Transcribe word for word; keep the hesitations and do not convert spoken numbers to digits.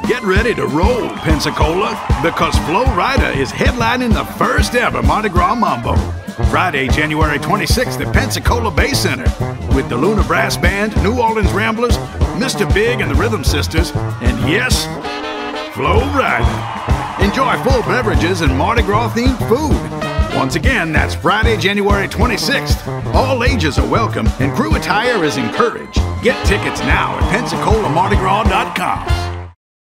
Get ready to roll, Pensacola, because Flo-Rida is headlining the first ever Mardi Gras Mambo. Friday, January twenty-sixth at Pensacola Bay Center with the Luna Brass Band, New Orleans Ramblers, Mister Big and the Rhythm Sisters, and yes, Flo-Rida. Enjoy full beverages and Mardi Gras-themed food. Once again, that's Friday, January twenty-sixth. All ages are welcome and Krewe attire is encouraged. Get tickets now at Pensacola Mardi Gras dot com.